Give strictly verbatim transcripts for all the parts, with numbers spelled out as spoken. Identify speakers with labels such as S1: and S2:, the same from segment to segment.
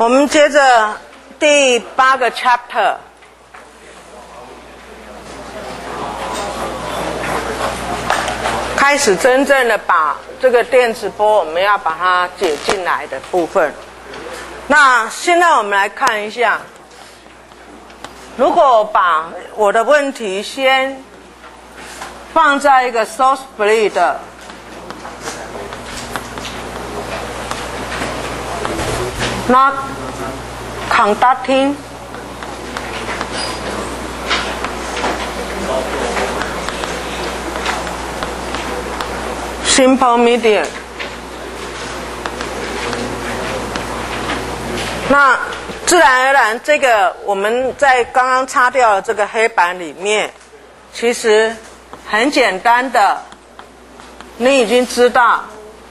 S1: 我们接着第八个 chapter， 开始真正的把这个电磁波我们要把它解进来的部分。那现在我们来看一下，如果把我的问题先放在一个 source free 的not conducting simple medium， 那自然而然这个我们在刚刚擦掉的这个黑板里面，其实很简单的，你已经知道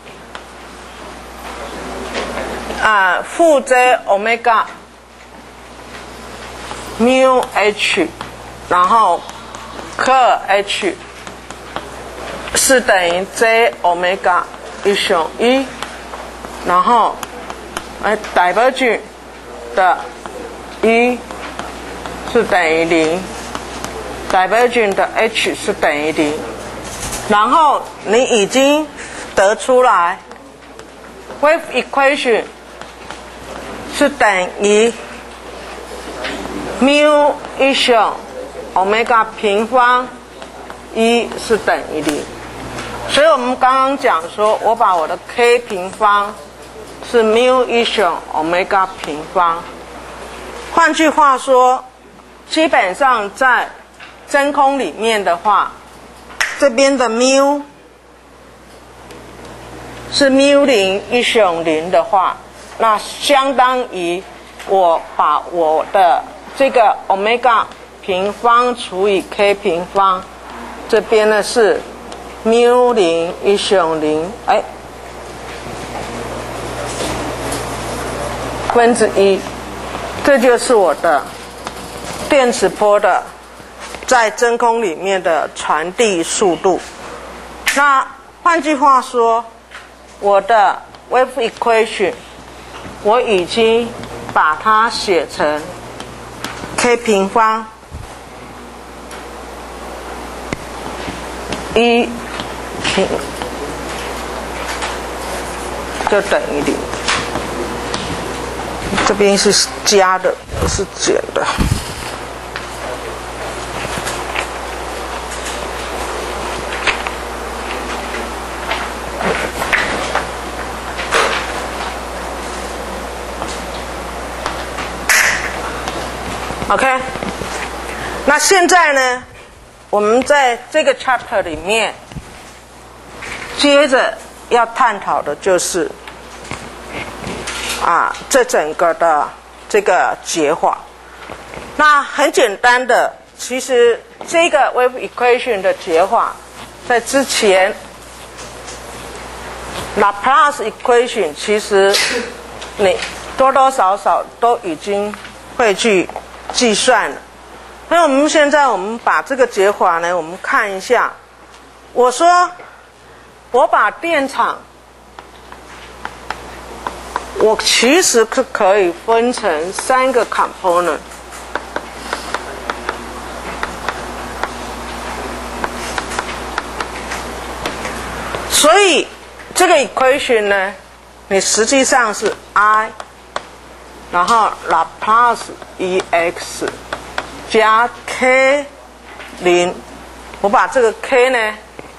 S1: 啊，负 J omega mu h， 然后 curl h 是等于 J omega 一乘一，然后哎 divergent 的一是等于零 ，divergent 的 h 是等于零，然后你已经得出来 wave equation 是等于 mu 一乘 omega 平方一是等于零，所以我们刚刚讲说，我把我的 k 平方是 mu 一乘 omega 平方，换句话说，基本上在真空里面的话，这边的 mu 是 mu 零一乘零的话，那相当于我把我的这个 omega 平方除以 k 平方，这边呢是 mu 零一乘零，哎，分之一，这就是我的电磁波的在真空里面的传递速度。那换句话说，我的 wave equation 我已经把它写成 k 平方一平就等于零，这边是加的，不是减的。OK， 那现在呢，我们在这个 chapter 里面，接着要探讨的就是啊，这整个的这个解法。那很简单的，其实这个 wave equation 的解法，在之前 Laplace equation 其实你多多少少都已经会去计算了。那我们现在我们把这个解法呢，我们看一下。我说我把电场，我其实是可以分成三个 component。所以这个 equation 呢，你实际上是 I， 然后 Laplace E x 加 k 零，我把这个 k 呢，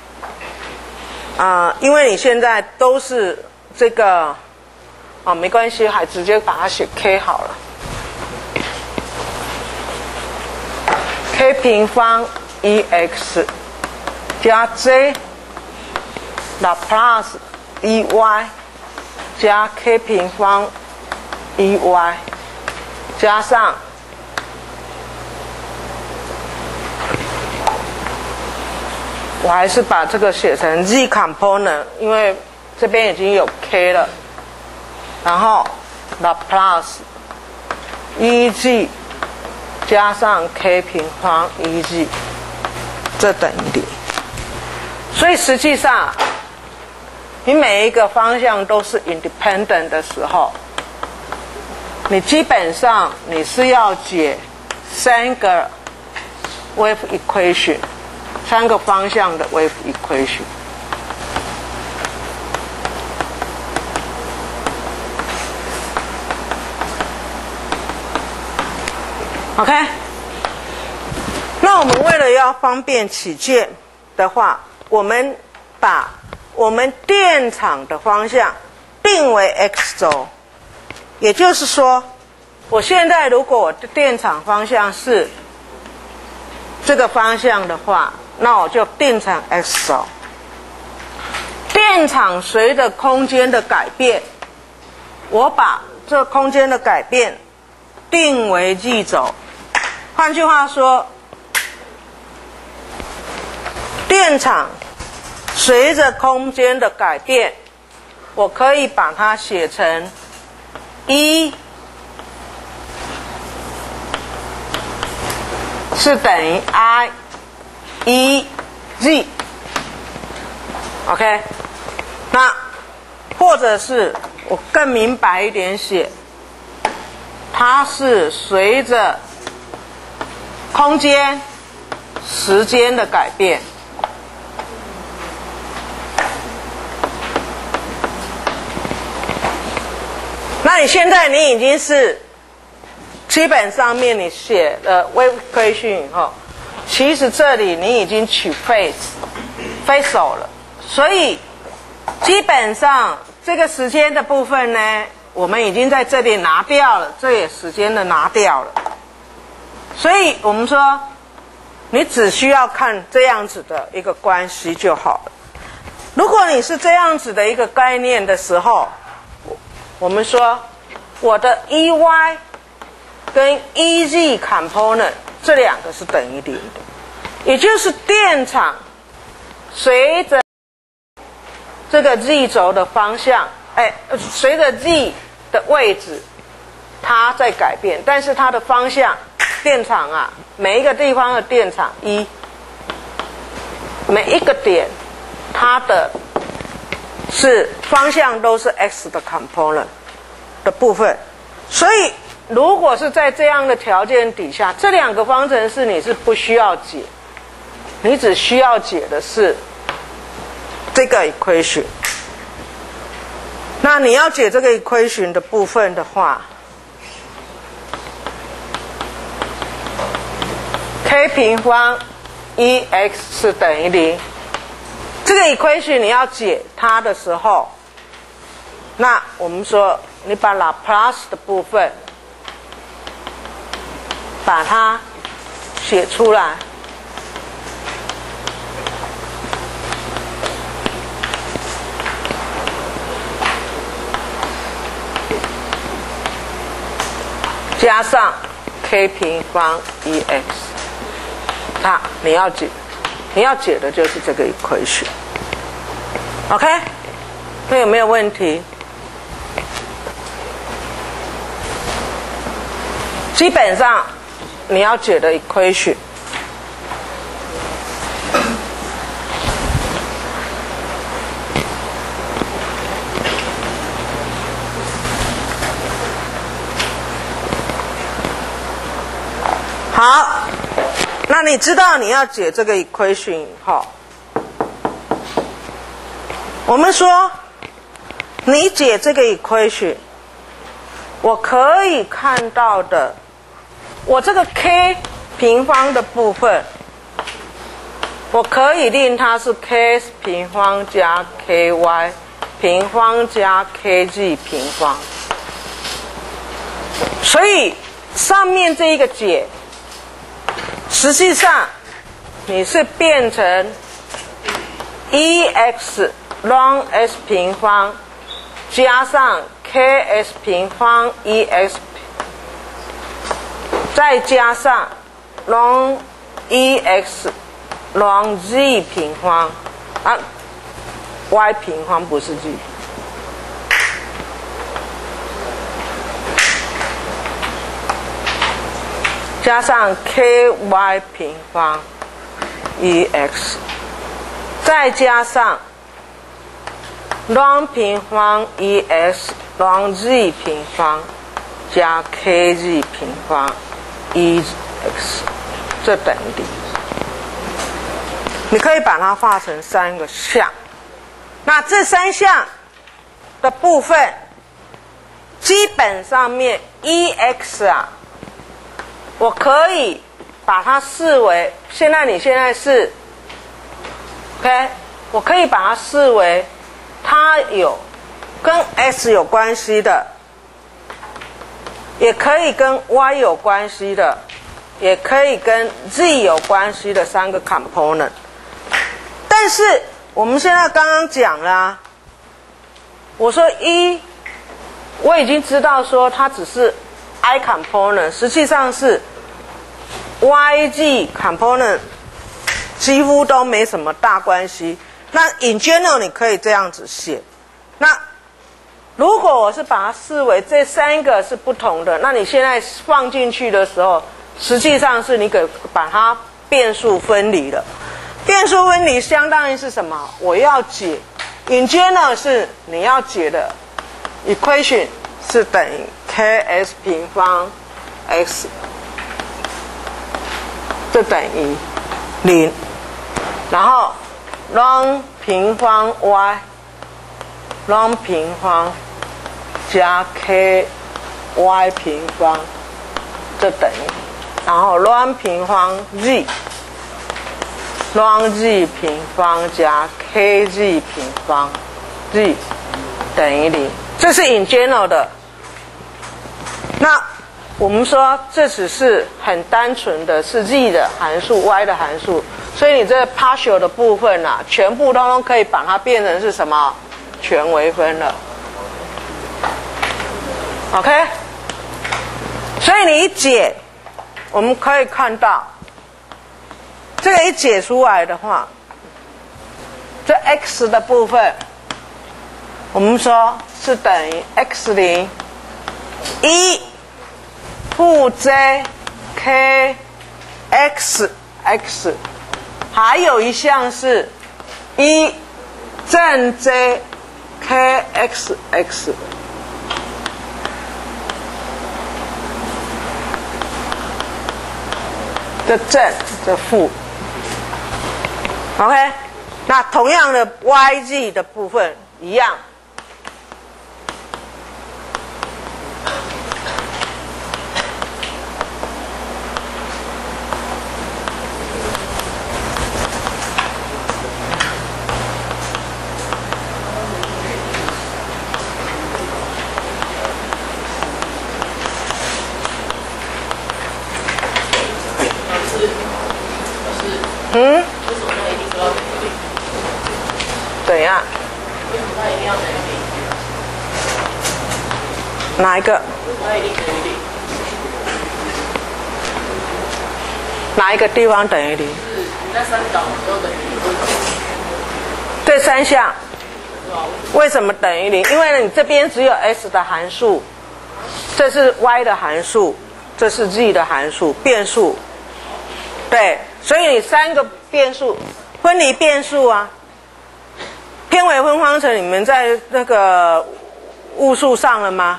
S1: 啊、呃，因为你现在都是这个，啊，没关系，还直接把它写 k 好了。k 平方 E x 加 j Laplace E y 加 k 平方 E y 加上我还是把这个写成 z component， 因为这边已经有 k 了，然后 Laplace E g 加上 k 平方 E g， 这等于零。所以实际上你每一个方向都是 independent 的时候， 你基本上你是要解三个 wave equation， 三个方向的 wave equation。OK， 那我们为了要方便起见的话，我们把我们电场的方向定为 x 轴，也就是说，我现在如果我的电场方向是这个方向的话，那我就定成 x 轴。电场随着空间的改变，我把这空间的改变定为 z 轴。换句话说，电场随着空间的改变，我可以把它写成一是等于 I 一 Z。 OK， 那或者是我更明白一点写，它是随着空间、时间的改变，那你现在你已经是基本上面你写了 wave equation 以后，其实这里你已经取 phase phase 了，所以基本上这个时间的部分呢，我们已经在这里拿掉了，这也时间的拿掉了。所以我们说，你只需要看这样子的一个关系就好了。如果你是这样子的一个概念的时候，我们说我的 E Y 跟 E Z component 这两个是等于零的，也就是电场随着这个 Z 轴的方向，哎，随着 Z 的位置，它在改变，但是它的方向。电场啊，每一个地方的电场一，每一个点它的是方向都是 x 的 component 的部分，所以如果是在这样的条件底下，这两个方程式你是不需要解，你只需要解的是这个 equation。那你要解这个 equation 的部分的话，k 平方 E x 是等于零，这个 equation 你要解它的时候，那我们说你把 Laplace 的部分把它写出来，加上 k 平方 E x。那你要解，你要解的就是这个 equation。OK， 这有没有问题？基本上你要解的 equation， 好。那你知道你要解这个 equation 以后，我们说你解这个 equation， 我可以看到的，我这个 k 平方的部分，我可以令它是 k 平方加 ky 平方加 kz 平方，所以上面这一个解实际上你是变成 E x ln s 平方加上 ks 平方 E x 再加上 ln E x ln z 平方啊 y 平方不是 z，加上 ky 平方 E x， 再加上 ln 平方 E x ln z 平方加 kg 平方 e x， 这等于零。你可以把它画成三个项，那这三项的部分，基本上面 e x 啊，我可以把它视为，现在你现在是 ，OK， 我可以把它视为它有跟 s 有关系的，也可以跟 y 有关系的，也可以跟 z 有关系的三个 component。但是我们现在刚刚讲了、啊，我说一，我已经知道说它只是 i component， 实际上是 yg component 几乎都没什么大关系。那 in general 你可以这样子写。那如果我是把它视为这三个是不同的，那你现在放进去的时候，实际上是你给把它变数分离了。变数分离相当于是什么？我要解 in general 是你要解的 equation 是等于 ks 平方 x， 这等于零，然后 ln 平方 y ln 平方加 ky 平方，这等于，然后 ln 平方 z ln z 平方加 kz 平方 z 等于零，这是 in general 的。那我们说这只是很单纯的是 z 的函数 y 的函数，所以你这 partial 的部分啊，全部通通可以把它变成是什么？全微分了。OK， 所以你一解，我们可以看到。这个一解出来的话，这 x 的部分，我们说是等于 x 零一负 j k x x， 还有一项是一正 j k x x。这正，这负。OK， 那同样的 yg 的部分一样，嗯？怎样？哪一个？哪一个地方等于零？
S2: 那三档都等于零。
S1: 这三项为什么等于零？因为你这边只有 s 的函数，这是 y 的函数，这是 z 的函数，变数。对，所以你三个变数，分离变数啊。偏微分方程你们在那个物数上了吗？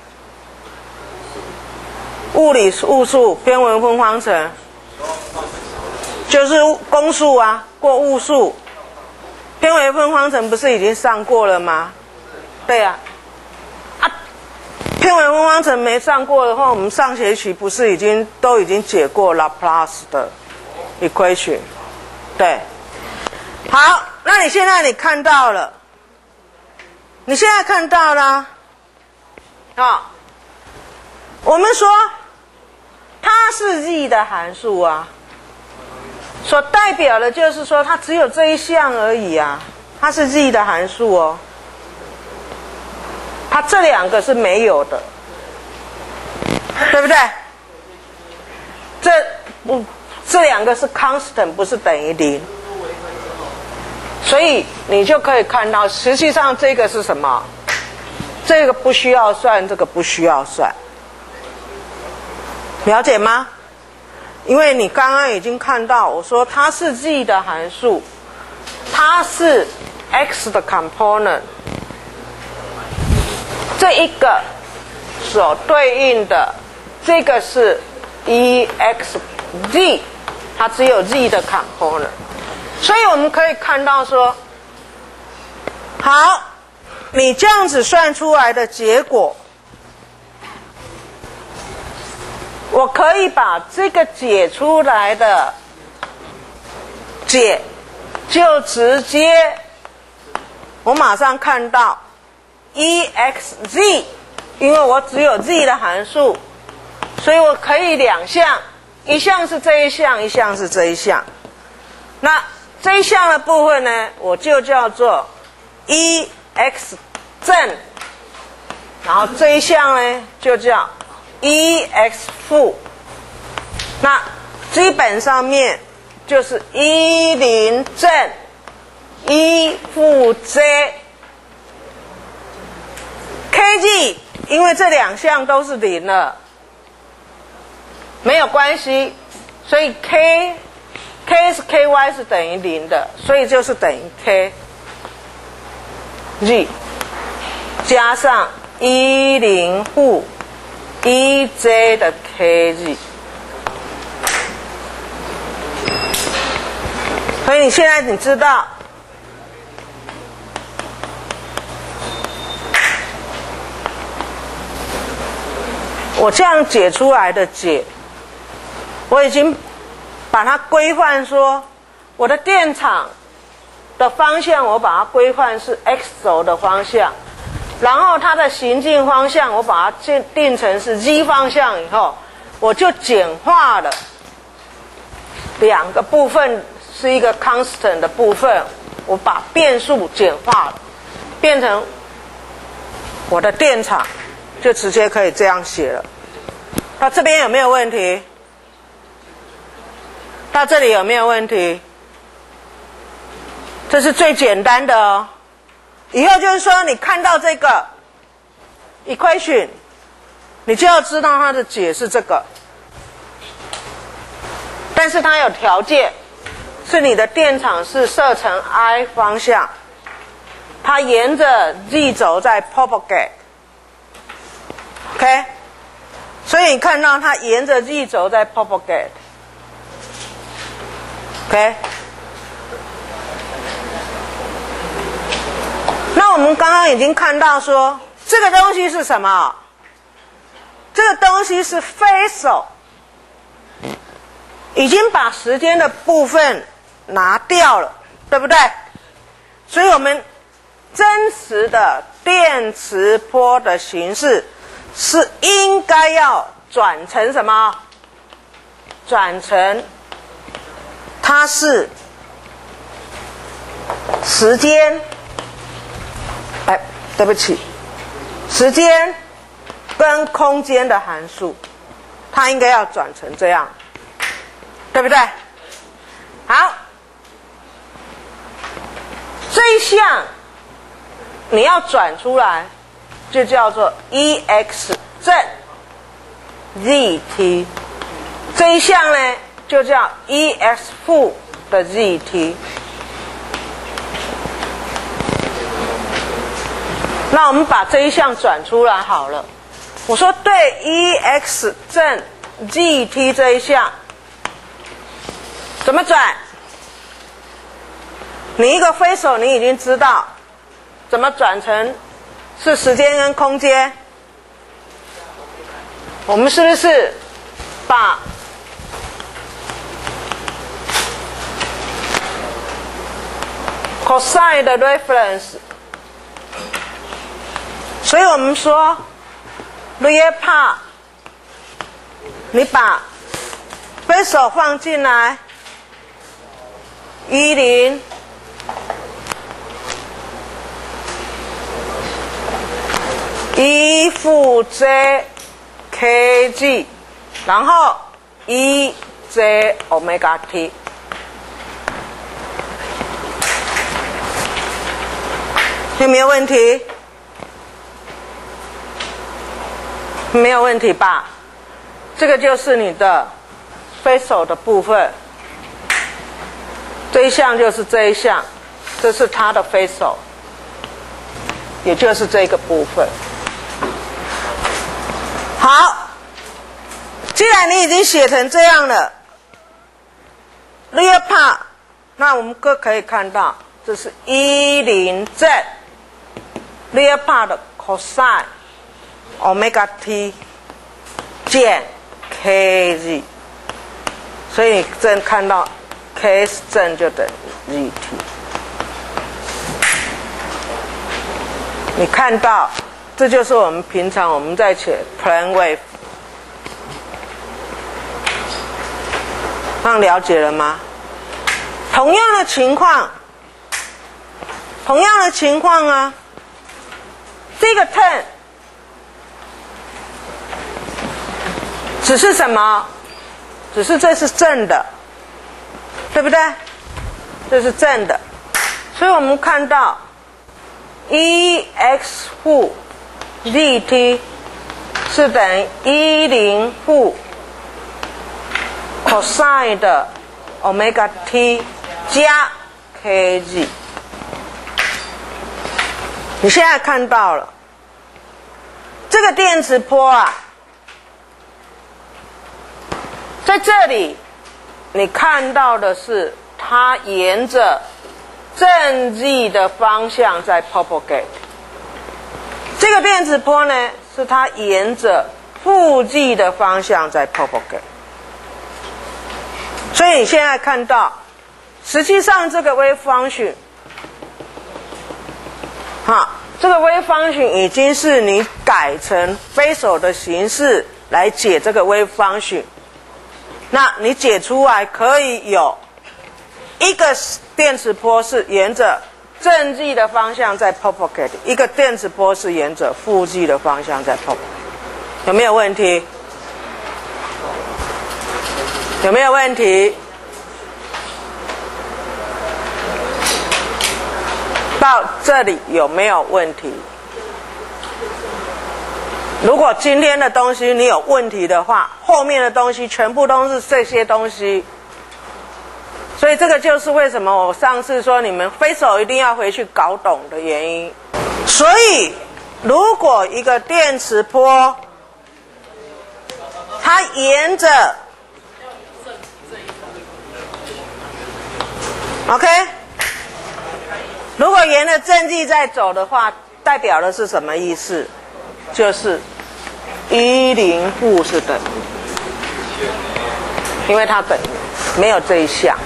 S1: 物理物数偏微分方程就是公数啊，过物数。偏微分方程不是已经上过了吗？对呀、啊。啊，偏微分方程没上过的话，我们上学期不是已经都已经解过 Laplace 的 equation？ 对。好，那你现在你看到了，你现在看到了啊、哦，我们说它是 z 的函数啊，所代表的就是说它只有这一项而已啊，它是 z 的函数哦，它这两个是没有的，对不对？这不，这两个是 constant， 不是等于零。所以你就可以看到，实际上这个是什么？这个不需要算，这个不需要算，了解吗？因为你刚刚已经看到，我说它是 z 的函数，它是 x 的 component， 这一个所对应的这个是 E X Z， 它只有 Z 的 component， 所以我们可以看到说，好，你这样子算出来的结果，我可以把这个解出来的解就直接，我马上看到 E X Z， 因为我只有 Z 的函数，所以我可以两项，一项是这一项，一项是这一项。那这一项的部分呢，我就叫做 E X 正，然后这一项呢就叫 E X 负。那基本上面就是一零正一负 J K G， 因为这两项都是零了，没有关系，所以 K K 是 K Y 是等于零的，所以就是等于 K G 加上一零负一 J 的 K G。所以你现在你知道，我这样解出来的解，我已经把它规范说，我的电场的方向我把它规范是 X 轴的方向，然后它的行进方向我把它定定成是 Z 方向以后，我就简化了两个部分。是一个 constant 的部分，我把变数简化了，变成我的电场，就直接可以这样写了。到这边有没有问题？到这里有没有问题？这是最简单的哦。以后就是说，你看到这个 equation， 你就要知道它的解是这个，但是它有条件。是你的电场是设成 I 方向，它沿着 Z 轴在 propagate， OK， 所以你看到它沿着 Z 轴在 propagate， OK。那我们刚刚已经看到说，这个东西是什么？这个东西是 phasor， 已经把时间的部分拿掉了，对不对？所以我们真实的电磁波的形式是应该要转成什么？转成它是时间，哎，对不起，时间跟空间的函数，它应该要转成这样，对不对？好。这一项你要转出来，就叫做 E X 正 Z T， 这一项呢就叫 E X 负的 Z T。那我们把这一项转出来好了。我说对 E X 正 Z T 这一项怎么转？你一个飞手，你已经知道怎么转成是时间跟空间。我们是不是把cosine 的 reference， 所以我们说 real part， 你把飞手放进来，一零。一负 J K G， 然后一 J omega T， 有没有问题？没有问题吧？这个就是你的飞手的部分，这一项就是这一项，这是它的飞手，也就是这个部分。 好，既然你已经写成这样了 ，real part， 那我们各可以看到，这是一零正 real part 的 cosine omega t 减 kg， 所以你正看到 ks 正就等于 gt。你看到，这就是我们平常我们在写 plane wave， 那了解了吗？同样的情况，同样的情况啊，这个 turn 只是什么？只是这是正的，对不对？这是正的，所以我们看到 e x 负 dt 是等于一零负 cosine 的 omega t 加 kg。你现在看到了这个电磁波啊，在这里你看到的是它沿着正极的方向在 propagate， 这个电磁波呢是它沿着负极的方向在 propagate。 所以你现在看到实际上这个 wave function 好，这个 wave function 已经是你改成非手的形式来解这个 wave function， 那你解出来可以有一个电磁波是沿着正极的方向在 propagate， 一个电磁波是沿着负极的方向在 propagate， 有没有问题？有没有问题？到这里有没有问题？如果今天的东西你有问题的话，后面的东西全部都是这些东西。所以这个就是为什么我上次说你们非手一定要回去搞懂的原因。所以如果一个电磁波它沿着 OK， 如果沿着正极在走的话，代表的是什么意思？就是一零负是等于，因为它等于没有这一项，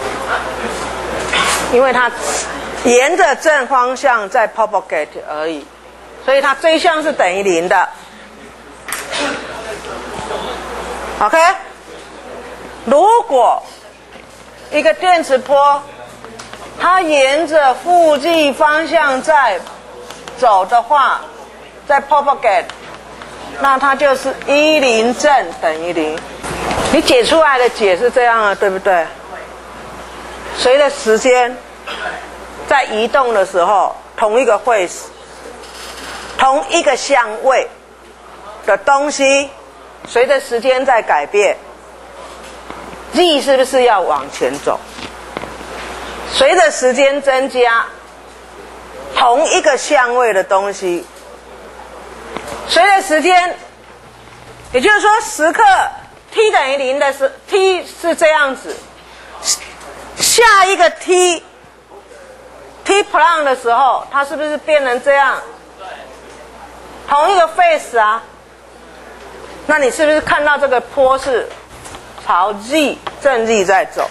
S1: 因为它沿着正方向在 propagate 而已，所以它这一项是等于零的。OK， 如果一个电磁波它沿着负极方向在走的话，在 propagate， 那它就是一零正等于零。你解出来的解是这样啊，对不对？随着时间在移动的时候，同一个位置、同一个相位的东西，随着时间在改变 ，z 是不是要往前走？随着时间增加，同一个相位的东西，随着时间，也就是说时刻 t 等于零的时 t 是这样子，下一个 t t prime 的时候，它是不是变成这样？同一个 phase 啊，那你是不是看到这个波是朝 z 正 z 在走？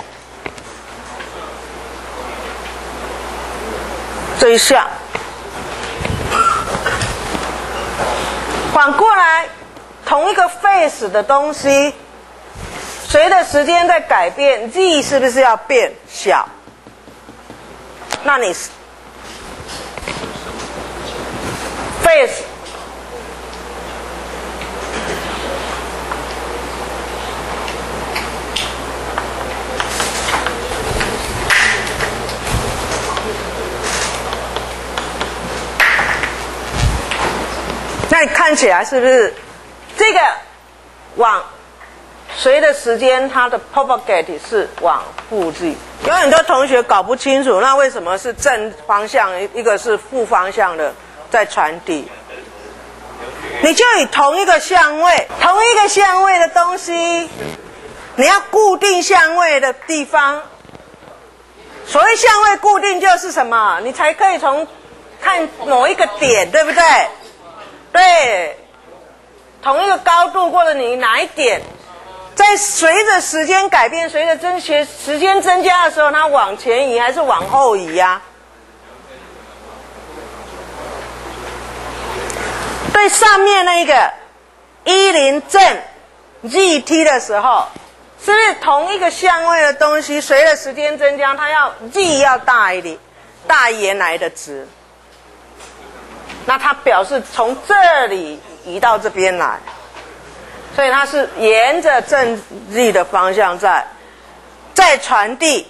S1: 这一项，反过来，同一个 phase 的东西，随着时间在改变 ，z 是不是要变小？那你 phase 那你看起来是不是这个往随着时间它的 propagate 是往负极？有很多同学搞不清楚，那为什么是正方向，一个是负方向的在传递？ 你就以同一个相位，同一个相位的东西，你要固定相位的地方。所谓相位固定就是什么？你才可以从看某一个点，对不对？对，同一个高度或者你哪一点，在随着时间改变，随着增学时间增加的时候，它往前移还是往后移呀、啊？对上面那个一零正 Z T 的时候，是不是同一个相位的东西，随着时间增加，它要 Z 要大一点，大于原来的值。那它表示从这里移到这边来，所以它是沿着正 Z 的方向在在传递。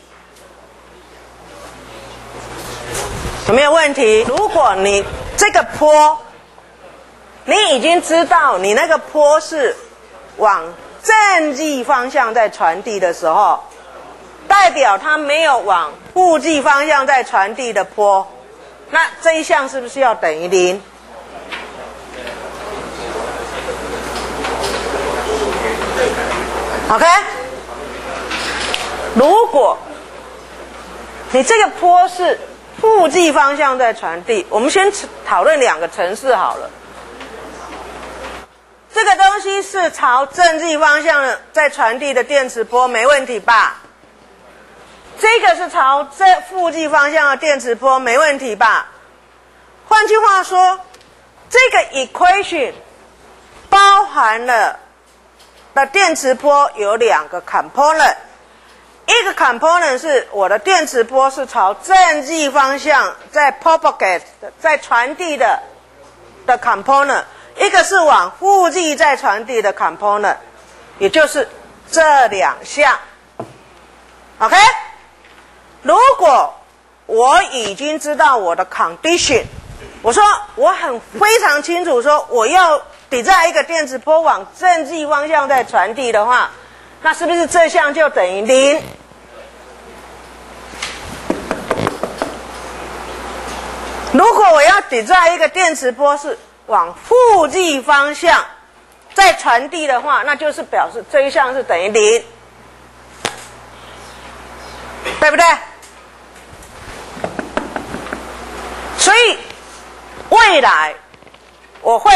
S1: 有没有问题？如果你这个坡，你已经知道你那个坡是往正 Z 方向在传递的时候，代表它没有往负 Z 方向在传递的坡，那这一项是不是要等于零？OK， 如果你这个坡是负 Z 方向在传递，我们先讨论两个程式好了。这个东西是朝正 Z 方向在传递的电磁波，没问题吧？这个是朝这负 Z 方向的电磁波，没问题吧？换句话说，这个 equation 包含了的电磁波有两个 component， 一个 component 是我的电磁波是朝正 Z 方向在 propagate 在传递的的 component， 一个是往负 Z 在传递的 component， 也就是这两项。OK， 如果我已经知道我的 condition， 我说我很非常清楚说我要design一个电磁波往正 Z 方向在传递的话，那是不是这项就等于零？如果我要design一个电磁波是往负 Z 方向在传递的话，那就是表示这一项是等于零，对不对？所以未来我会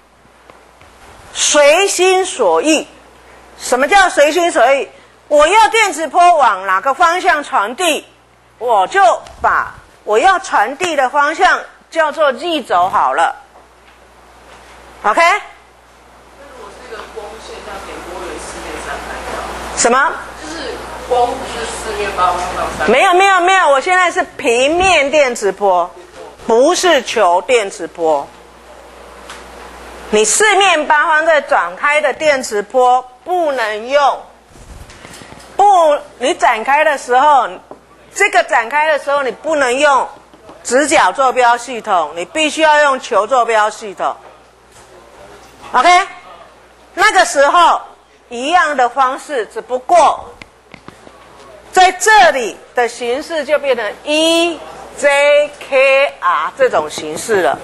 S1: 随心所欲。什么叫随心所欲？我要电磁波往哪个方向传递，我就把我要传递的方向叫做 Z 轴好了。OK？
S2: 那如果是一个光线，像点波有四面三百条，
S1: 什么？
S2: 就是光不是四面八方到三。
S1: 没有没有没有，我现在是平面电磁波，不是球电磁波。你四面八方在展开的电磁波不能用，不，你展开的时候，这个展开的时候你不能用直角坐标系统，你必须要用球坐标系统。OK， 那个时候一样的方式，只不过在这里的形式就变成 E J K R 这种形式了。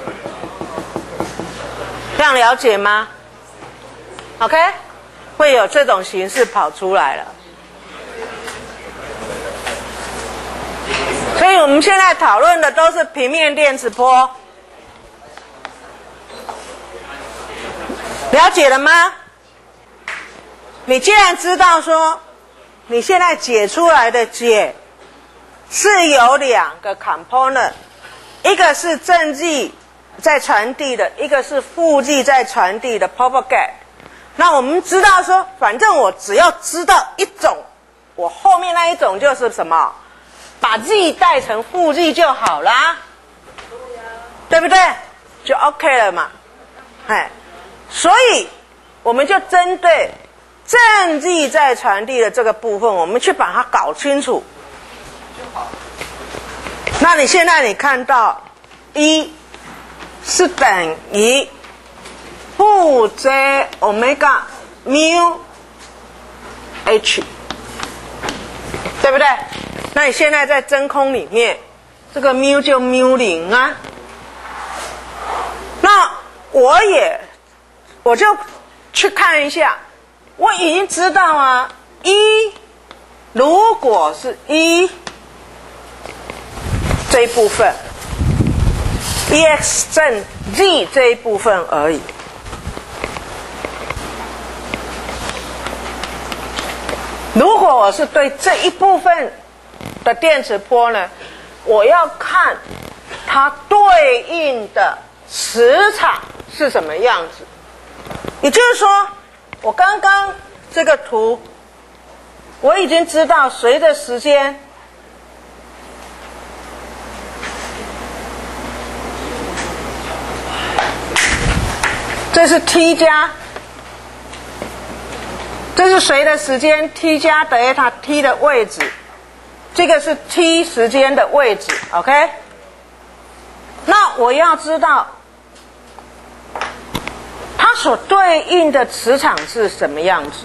S1: 这样了解吗 ？OK， 会有这种形式跑出来了。所以我们现在讨论的都是平面电磁波，了解了吗？你既然知道说，你现在解出来的解是有两个 component， 一个是正 Z在传递的，一个是负 Z 在传递的 propagate。那我们知道说，反正我只要知道一种，我后面那一种就是什么，把 Z 带成负 Z 就好啦，对不对？就 OK 了嘛。哎，所以我们就针对正 Z 在传递的这个部分，我们去把它搞清楚。那你现在你看到一是等于负 J 欧米伽 mu h， 对不对？那你现在在真空里面，这个 mu 就 mu 零啊。那我也我就去看一下，我已经知道啊，一如果是一这一部分 ，ex 正 z 这一部分而已。如果我是对这一部分的电磁波呢，我要看它对应的磁场是什么样子。也就是说，我刚刚这个图，我已经知道随着时间，这是 T 加，这是随着时间 T 加德尔塔 T 的位置，这个是 T 时间的位置 ，OK？ 那我要知道它所对应的磁场是什么样子，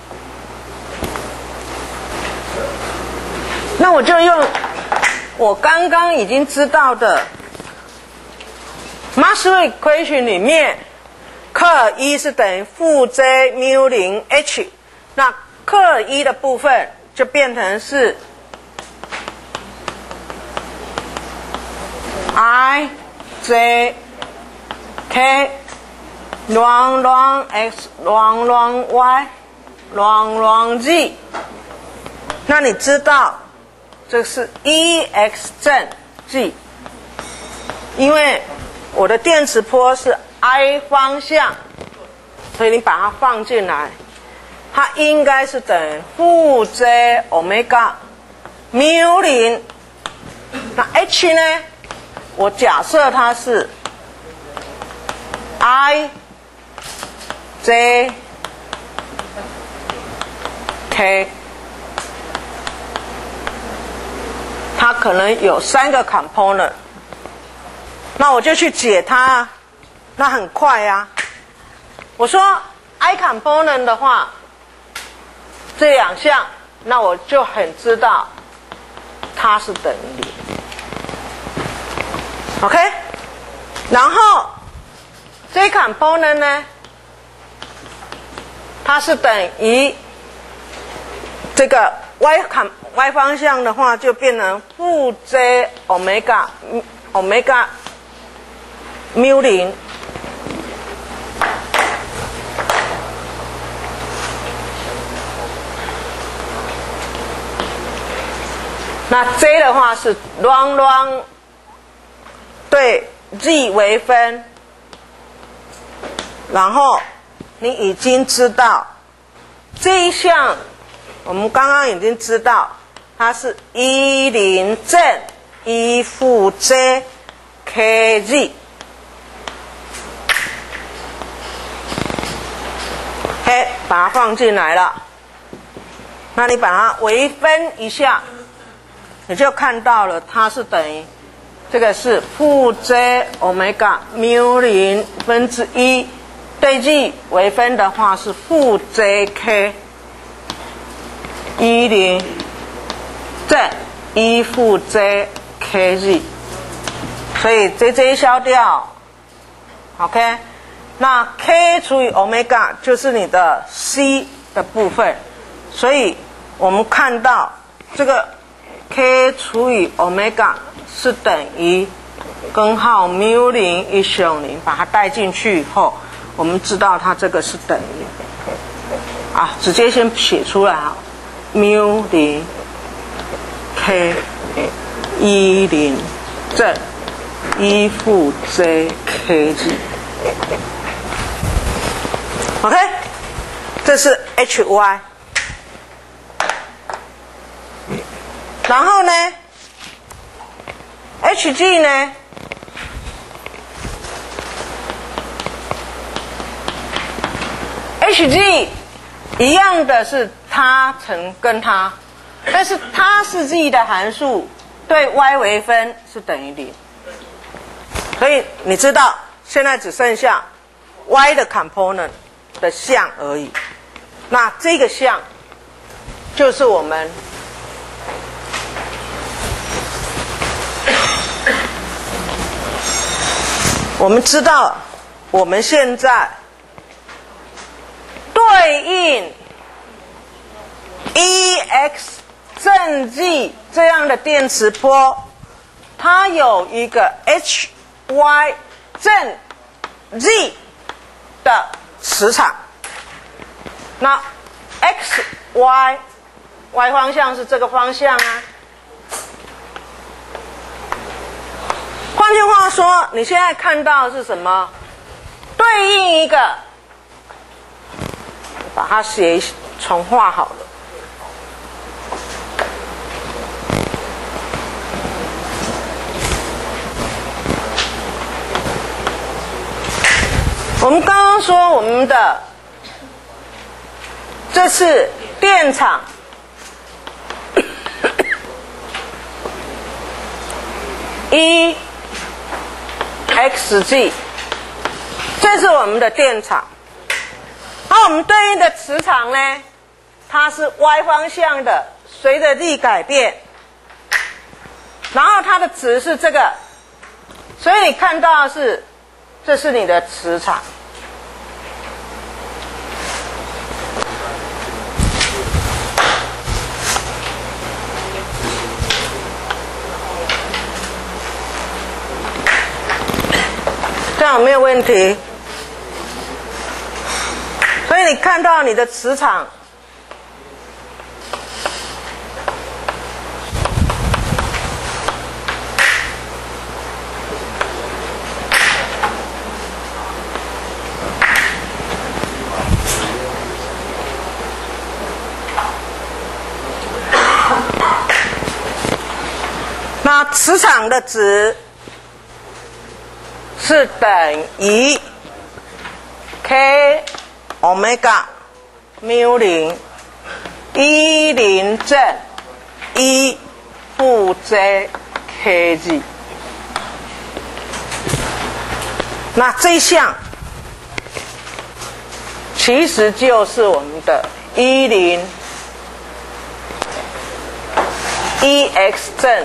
S1: 那我就用我刚刚已经知道的 Maxwell equation 里面，克尔一是等于负 J 缪零 H， 那克尔一的部分就变成是 I J K 乱乱 x 乱乱 y 乱乱 z， 那你知道这是 E x 正 z， 因为我的电磁波是 I 方向，所以你把它放进来，它应该是等于负 J 欧米伽缪零。那 H 呢？我假设它是 I J K， 它可能有三个 component， 那我就去解它，那很快啊。我说 I component 的话，这两项，那我就很知道它是等于零。OK， 然后这 component 呢，它是等于这个 y y 方向的话，就变成负 j 欧米伽欧米伽缪零。那 J 的话是 long long 对 Z 为分，然后你已经知道这一项，我们刚刚已经知道它是一零正一负 J K Z， 嘿，把它放进来了，那你把它微分一下，你就看到了它是等于这个是负 J 欧米伽缪零分之一，对 Z 微分的话是负 J K 一零正一负 J K Z， 所以 J J 消掉 ，OK， 那 K 除以欧米伽就是你的 C 的部分，所以我们看到这个 K 除以欧米伽是等于根号缪零一乘零，把它带进去以后，我们知道它这个是等于啊，直接先写出来啊，缪零 K 一零正一负 J K Z， OK， 这是 H Y， 然后呢？ H G 呢 ？H G 一样的是它乘跟它，但是它是 Z 的函数，对 Y 微分是等于零，所以你知道现在只剩下 Y 的 component 的项而已。那这个项就是我们我们知道，我们现在对应 E x 正 z 这样的电磁波，它有一个 h y 正 z 的磁场。那 x y y 方向是这个方向啊。换句话说，你现在看到的是什么？对应一个，把它写重画好了。我们刚刚说我们的这是电场E x g， 这是我们的电场。那我们对应的磁场呢？它是 y 方向的，随着力改变，然后它的值是这个，所以你看到的是，这是你的磁场。这样有没有问题？所以你看到你的磁场，那磁场的值是等于 k 欧米伽缪零一零正一负 j kg。那这一项其实就是我们的一零一 x 正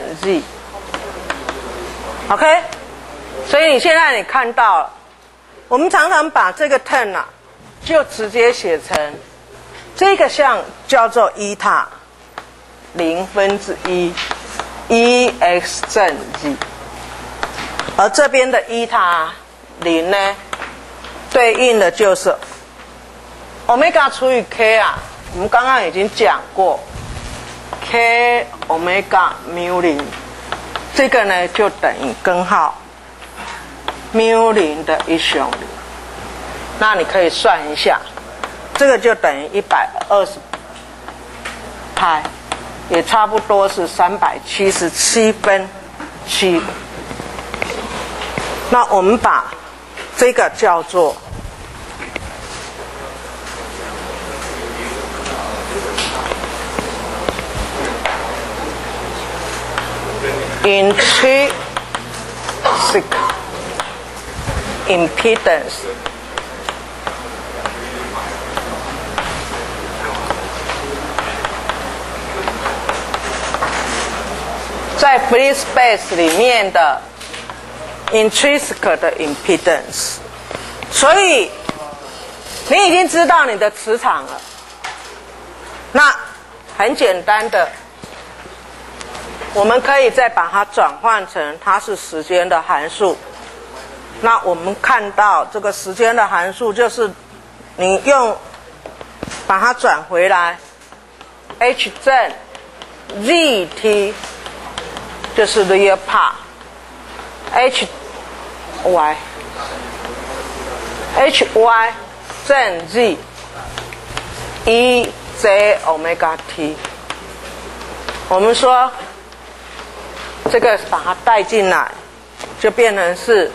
S1: z。OK。所以你现在你看到了，我们常常把这个 ten 啊，就直接写成这个项叫做伊塔零分之一 E x 正 z， 而这边的伊塔零呢，对应的就是欧米伽除以 k 啊，我们刚刚已经讲过 k 欧米伽缪零，这个呢就等于根号缪零的一雄零，那你可以算一下，这个就等于一百二十派，也差不多是三百七十七分七。那我们把这个叫做intrinsic impedance， 在 free space 里面的 intrinsic 的 impedance， 所以你已经知道你的磁场了。那很简单的，我们可以再把它转换成它是时间的函数。那我们看到这个时间的函数，就是你用把它转回来 h 正 zt 就是 real part h y h y 正 z e j omega t。我们说这个把它带进来，就变成是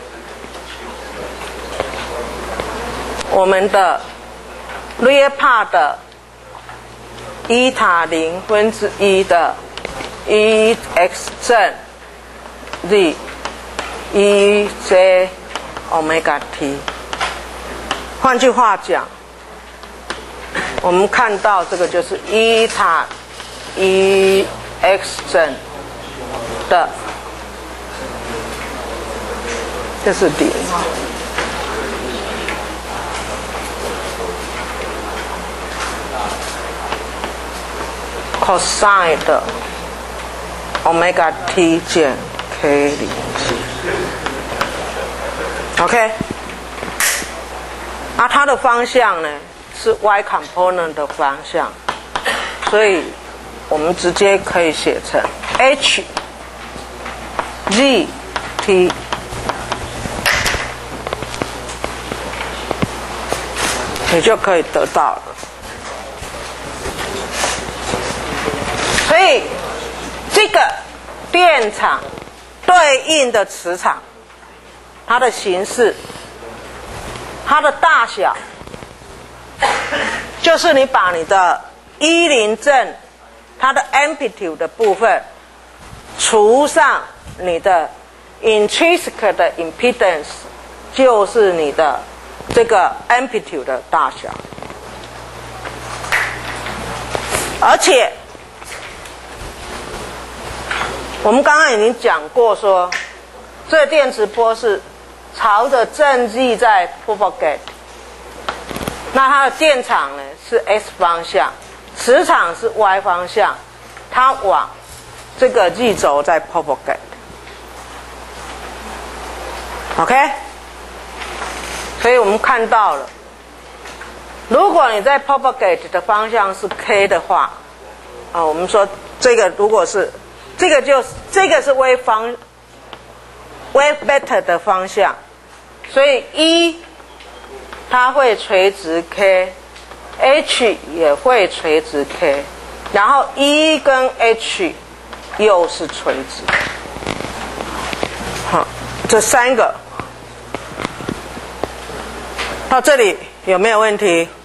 S1: 我们的 real part 的伊塔零分之一的 E x 正 z E j omega t。换句话讲，我们看到这个就是伊塔 E x 正的，这是零。 cosine 的 omega t 减 k 零 ，OK。啊，它的方向呢是 y component 的方向，所以我们直接可以写成 h z t。你就可以得到了。所以这个电场对应的磁场，它的形式，它的大小，就是你把你的一零正它的 amplitude 的部分除上你的 intrinsic 的 impedance， 就是你的这个 amplitude 的大小。而且我们刚刚已经讲过说，这个电磁波是朝着正极在 propagate， 那它的电场呢是 S 方向，磁场是 Y 方向，它往这个 Z 轴在 propagate。 OK， 所以我们看到了，如果你在 propagate 的方向是 K 的话，啊，我们说这个如果是这个就是这个是 wave 方 wave vector 的方向，所以一它会垂直 K，H 也会垂直 K， 然后一跟 H 又是垂直。好，这三个到这里有没有问题？